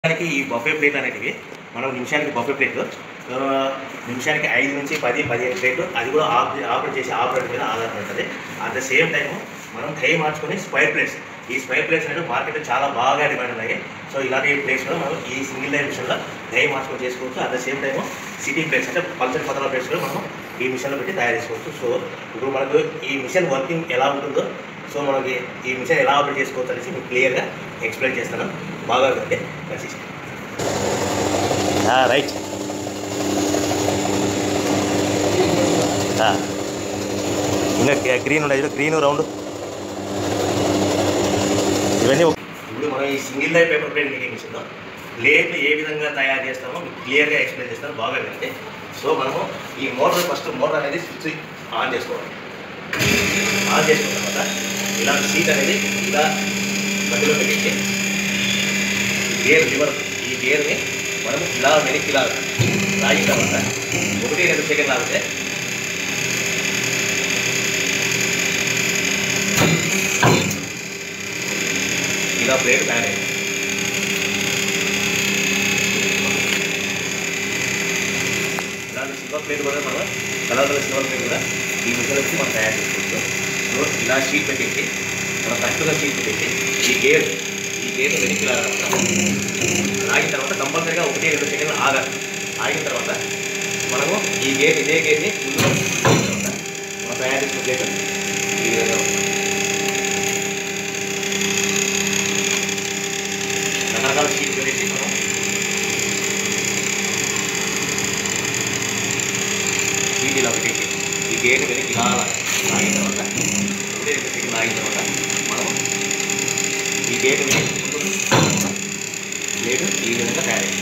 నిమిషానికి ఈ buffet plate అనేటివి మనం నిమిషానికి బఫే ప్లేట్ నిమిషానికి 5 నుంచి 10-15 ప్లేట్లు అది కూడా ఆపరేట్ చేసి ఆపరేటర్ మీద ఆధారపడుతుంది. అట్ ద సేమ్ టైము మనం టైం మార్చుకొని స్క్వేర్ ప్లేట్స్ ఈ స్క్వేర్ ప్లేట్స్ అనేవి మార్కెట్లో చాలా బాగా డిమాండ్ ఉన్నాయి. సో ఇలాంటి ప్లేట్స్ కూడా మనం ఈ సింగిల్ లైన్ మిషన్లో టైం మార్చుకొని చేసుకోవచ్చు. అట్ ద సేమ్ టైము సిటీ ప్లేట్స్ అంటే పల్చని పతల ప్లేట్స్ కూడా మనం ఈ మిషన్లో పెట్టి తయారు చేసుకోవచ్చు. సో ఇప్పుడు మనకు ఈ మిషన్ వర్కింగ్ ఎలా ఉంటుందో సో మనకి ఈ మిషన్ ఎలా ఆపరేట్ చేసుకోవచ్చు అనేసి మీకు క్లియర్గా ఎక్స్ప్లెయిన్ చేస్తాను. బాగా అంటే రైట్ ఇంకా గ్రీన్ ఉండదు, గ్రీన్ రౌండ్ ఇవన్నీ. ఇప్పుడు మనం ఈ single line paper plate making మిషన్లో ప్లేట్లు ఏ విధంగా తయారు చేస్తామో మీకు క్లియర్గా ఎక్స్ప్లెయిన్ చేస్తాను. బాగా వినండి. సో మనము ఈ మోటార్ అనేది స్విచ్ ఆన్ చేసుకోవాలి. ఆన్ చేసుకున్న తర్వాత ఇలాంటి సీట్ అనేది ఇలా మధ్యలో పెట్టించి గేర్ లివర్ ఈ గేర్ని మనం ఇలా వెనక్కి లాగిన తర్వాత 1-2 సెకండ్లు ఆగితే ఇలా ప్లేట్ తయారైంది. ఇలాంటి సిల్వర్ ప్లేట్ కూడా మనం కలర్ సిల్వర్ ప్లేట్ కూడా ఈ మిషన్ వచ్చి మనం తయారు చేసుకోవచ్చు. సో ఇలా షీట్ పెట్టేసి మనం కరెక్ట్గా షీట్ పెట్టేసి ఈ గేర్ని వెనక్కి లాగిన తర్వాత కంపల్సరీగా 1-2 సెకండ్లు ఆగాలి. ఆగిన తర్వాత మనము ఇదే గేర్ని తర్వాత మనం తయారు చేసుకున్న ప్లేట్ ఈ విధంగా రకరకాల షీట్ పెట్టేసి మనం షీట్ ఇలా పెట్టేసి ఈ గేర్ని వెనక్కి లాగిన తర్వాత 1-2 సెకండ్లు ఆగిన తర్వాత మనము ఈ గేట్ ప్లేట్ ఈ విధంగా తయారైంది.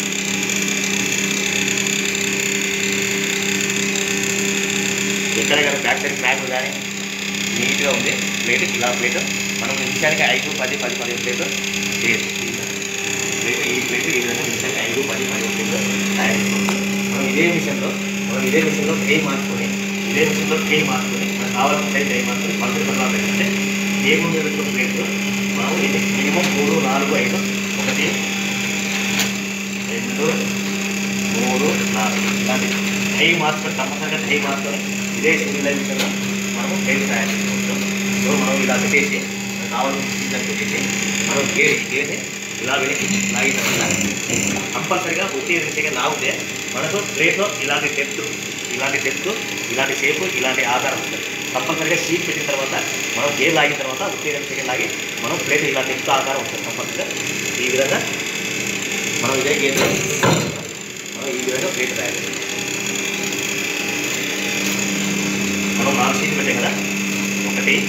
ఎక్కడ కానీ బ్యాక్ సైడ్ ప్లాక్ కానీ నీట్గా ఉంది. ప్లేట్ ఇలా ప్లేట్ మనం నిమిషానికి 5-10-15 ప్లేట్లు చేయొచ్చు. ఈ ప్లేట్ ఈ విధంగా నిమిషానికి 5-10-15 ప్లేట్లు తయారు చేసుకోవచ్చు. మనం ఇదే మిషన్లో ట్రై మార్చుకొని మనకు కావాల్సిన సైజ్ ట్రై మార్చుకొని పల్సర్ పట్ల ఏంటంటే టేబుల్ మీద పెట్టుకున్న ప్లేట్లు మనం ఇది మినిమం 3-4-5 1 2 3 4 ఇలాంటి టై మార్చుకొని కంపల్సరిగా టై మార్చుకొని ఇదే సింగిల్ లైన్ మిషన్లో మనము ప్లేట్ తయారు చేసుకోవచ్చు. సో మనం ఇలా పెట్టేసి కావాల్సిన సీజన్ పెట్టేసి మనం గేర్ని ఇలా వెనక్కి లాగిన తర్వాత కంపల్సరిగా 1-2 సెకండ్ లాగితే మనకు ప్లేట్లో ఇలాంటి డెప్త్ ఇలాంటి షేపు ఇలాంటి ఆకారం ఉంటుంది. కంపల్సరీగా షీట్ పెట్టిన తర్వాత మనం గేర్ లాగిన తర్వాత 1-2 సెకండ్ లాగి మనం ప్లేట్ ఇలా డెప్త్ ఆకారం ఉంటుంది. కంపల్సరీగా ఈ విధంగా మనం ఇదే గేర్ మనం ఈ విధంగా ప్లేట్ తయారు చేస్తాం. మనం 4 షీట్ పెట్టాం కదా, 1 2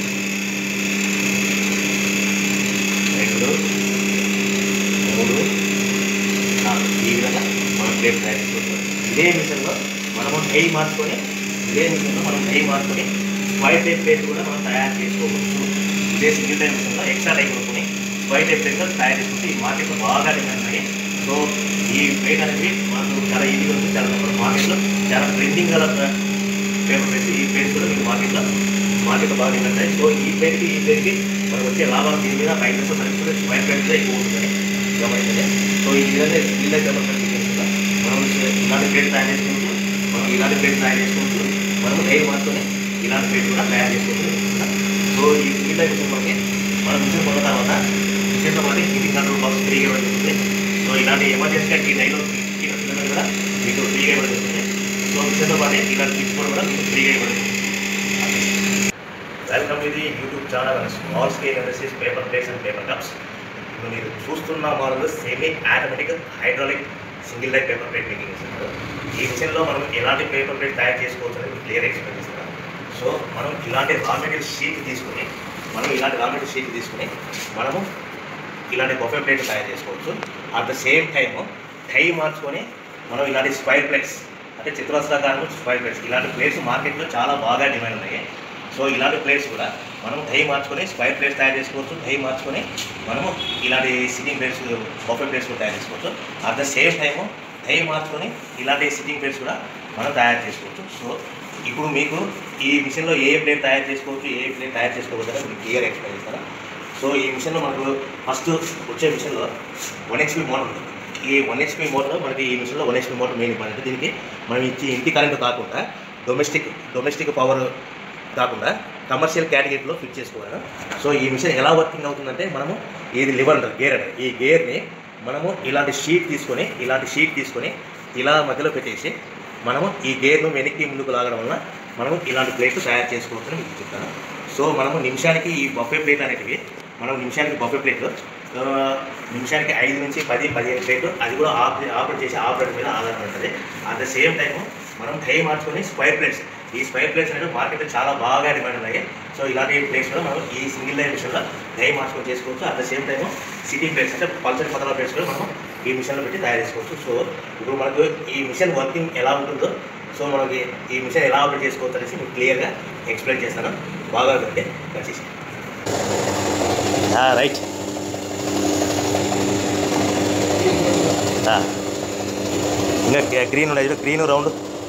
3 4 ఈ విధంగా మనం ప్లేట్ తయారు చేసుకుంటాం. ఇదే మిషన్లో మనము టై మార్చుకొని స్క్వైర్ టైప్ ప్లేట్ కూడా మనం తయారు చేసుకోవచ్చు. ఇదే సింగిల్ టైం మిషన్లో ఎక్స్ట్రా టైం కొనుక్కొని స్క్వైర్ టైప్ ప్లేట్ తయారు చేసుకుంటే ఈ మార్కెట్లో బాగా డిమాండ్ ఉన్నాయి. సో ఈ ప్లేట్ అనేది మనకు చాలా ఈజీగా ఉంటుంది. చాలా తక్కువ మార్కెట్లో చాలా ట్రెండింగ్ గల పేపర్ ప్లేట్స్ ఈ ప్లేట్స్ కూడా మీకు మార్కెట్లో బాగా డిమాండ్ ఉన్నాయి. సో ఈ ప్లేట్కి మనకు వచ్చే లాభాలు దీని మీద మైనస్ సర్వీస్ స్క్వైర్ ప్లేట్స్లో ఎక్కువ ఉంటుందని గమనించండి. సో ఈ విధంగా సింగిల్ టైం పేపర్ ప్లేట్ మనం ఇలాంటి ప్లేట్ తయారు చేసుకోవచ్చు. మనము టైం మార్చుకొని ఇలాంటి ప్లేట్ కూడా తయారు చేసుకోవచ్చు. సో ఈ సింగిల్ టైం మిషన్ మనం మిషన్ కొన్న తర్వాత మిషన్తో పాటు హీటింగ్ కంట్రోల్ బాక్స్ ఫ్రీగా ఇవ్వడం జరుగుతుంది. సో ఇలాంటి ఎమర్జెన్సీగా ఈ డైలో పిల్లలు కూడా మీకు ఫ్రీగా ఇవ్వడం జరుగుతుంది. సో మిషన్తో పాటు ఇలాంటి టిప్స్ కూడా మీకు ఫ్రీగా ఇవ్వడం జరుగుతుంది. Welcome to the YouTube channel small scale industries paper plates and paper cups. ఇప్పుడు మీరు చూస్తున్న model semi automatic hydraulic single line paper plate making machine. ఈ మిషన్లో మనం ఎలాంటి పేపర్ ప్లేట్ తయారు చేసుకోవచ్చు అనేది క్లియర్ ఎక్స్ప్లెయిన్ చేస్తున్నాం. సో మనం ఇలాంటి రా మెటీరియల్ షీట్ తీసుకుని మనము ఇలాంటి బఫే ప్లేట్ తయారు చేసుకోవచ్చు. At the same time die మార్చుకొని మనం ఇలాంటి స్క్వైర్ ప్లేట్స్ అంటే చతురస్రాకారం స్క్వైర్ ప్లేట్స్ ఇలాంటి ప్లేట్స్ మార్కెట్లో చాలా బాగా డిమాండ్ ఉన్నాయి. సో ఇలాంటి ప్లేట్స్ కూడా మనం టై మార్చుకొని స్క్వైర్ ప్లేట్స్ తయారు చేసుకోవచ్చు. టై మార్చుకొని మనము ఇలాంటి సిట్టింగ్ ప్లేట్స్ బఫే ప్లేట్స్ కూడా తయారు చేసుకోవచ్చు. At the same time die మార్చుకొని ఇలాంటి సిట్టింగ్ ప్లేట్స్ కూడా మనం తయారు చేసుకోవచ్చు. సో ఇప్పుడు మీకు ఈ మిషన్లో ఏ ప్లేట్ తయారు చేసుకోవచ్చు, ఏ ప్లేట్ తయారు చేసుకోవచ్చు అని మీకు క్లియర్ ఎక్స్ప్లెయిన్ చేస్తారా. సో ఈ మిషన్లో మనకు ఫస్ట్ వచ్చే మిషన్లో 1 HP మోటార్ ఉంది. ఈ 1 HP మోటార్ మనకి ఈ మిషన్లో 1 HP మోటార్ మెయిన్ ఇంపార్టెంట్. దీనికి మనం ఇచ్చి ఇంటి కరెంటు కాకుండా డొమెస్టిక్ పవర్ కాకుండా కమర్షియల్ కేటగిరీలో ఫిట్ చేసుకోవాలి. సో ఈ మిషన్ ఎలా వర్కింగ్ అవుతుందంటే మనము ఇది లివర్ అంటారు, గేర్ అంటారు. ఈ గేర్ని మనము ఇలాంటి షీట్ తీసుకొని ఇలా మధ్యలో పెట్టేసి మనము ఈ గేర్ను వెనక్కి ముందుకు లాగడం వల్ల మనము ఇలాంటి ప్లేట్లు తయారు చేసుకోవచ్చని మీకు చెప్తాను. సో మనము నిమిషానికి ఈ బఫే ప్లేట్లు అనేటివి నిమిషానికి 5 నుంచి 10-15 ప్లేట్లు, అది కూడా ఆపరేట్ చేసి ఆపరేటర్ మీద ఆధారపడుతుంది. అట్ ద సేమ్ టైము మనం టై మార్చుకొని స్క్వైర్ ప్లేట్స్, ఈ స్క్వైర్ ప్లేట్స్ అనేవి మార్కెట్లో చాలా బాగా డిమాండ్ ఉన్నాయి. సో ఇలాంటి ప్లేట్స్ కూడా మనం ఈ సింగిల్ లైన్ మిషన్లో టై మార్చుకొని చేసుకోవచ్చు. At the same time sitting plates అంటే పల్సటి పతలా ప్లేట్స్ కూడా మనం ఈ మిషన్లో పెట్టి తయారు చేసుకోవచ్చు. సో ఇప్పుడు మనకు ఈ మిషన్ వర్కింగ్ ఎలా ఉంటుందో, సో మనకి ఈ మిషన్ ఎలా ఆపరేట్ చేసుకోవచ్చు అనేసి మీకు క్లియర్గా ఎక్స్ప్లెయిన్ చేస్తాను. బాగా ఉంటే వచ్చేసి రైట్. ఇంకా గ్రీన్ ఉన్నాయి, green round.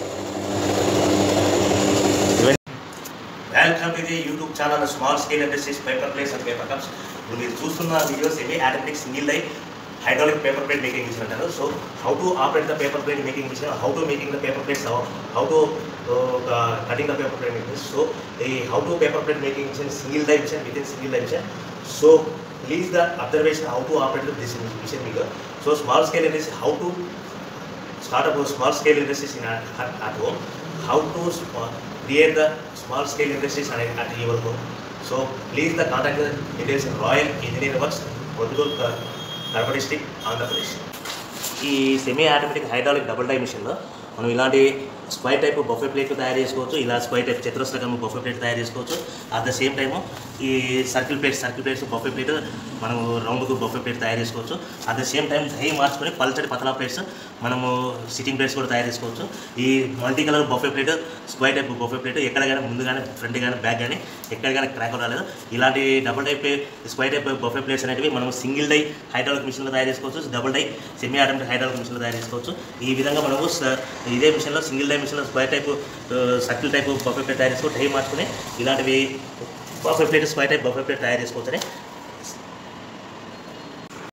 Welcome to the YouTube channel small scale industries paper plates and paper cups. ఇప్పుడు మీరు చూస్తున్న వీడియోస్ ఏమి automatic single line hydraulic paper plate making machine antaru. So how to operate the paper plate making machine, how to making the paper plates, how to cutting the paper plate making. So the how to paper plate making machine single die machine within single die machine. So please the observation how to operate this machine bigger. So small scale industry, how to start up small scale industries in at home, how to create the small scale industries at your home. So please the contact the details in Royal Engineering Works, Kodugul, Kadapa district, Andhra Pradesh. ఈ semi automatic hydraulic double die మిషన్లో మనం ఇలాంటి square type buffet ప్లేట్లు తయారు చేసుకోవచ్చు, ఇలా square type చతురస్రకం buffet plate తయారు చేసుకోవచ్చు. అట్ ద సేమ్ టైము ఈ సర్కిల్ ప్లేట్స్ బఫే ప్లేట్ మనము రౌండ్కు బఫే ప్లేట్ తయారు చేసుకోవచ్చు. అట్ ద సేమ్ టైం దహి మార్చుకొని పల్చటి పతలా ప్లేట్స్ మనము సిట్టింగ్ ప్లేట్స్ కూడా తయారు చేసుకోవచ్చు. ఈ multi colour buffet plate, square type buffet plate ఎక్కడ కానీ ముందు కానీ ఫ్రంట్ కానీ బ్యాక్ కానీ ఎక్కడ కానీ క్రాక్ రాలేదు. ఇలాంటి double type square type buffet plates అనేవి మనం సింగిల్ డై హైడ్రాలిక్ మిషన్లో తయారు చేసుకోవచ్చు, double die semi automatic hydraulic మిషన్లో తయారు చేసుకోవచ్చు. ఈ విధంగా మనము ఇదే మిషన్లో సింగిల్ డై మిషన్లో square type circle type buffet plate తయారు చేసుకోవచ్చు. డై మార్చుకొని ఇలాంటివి buffet plate square type buffet plate తయారు చేసుకోవచ్చని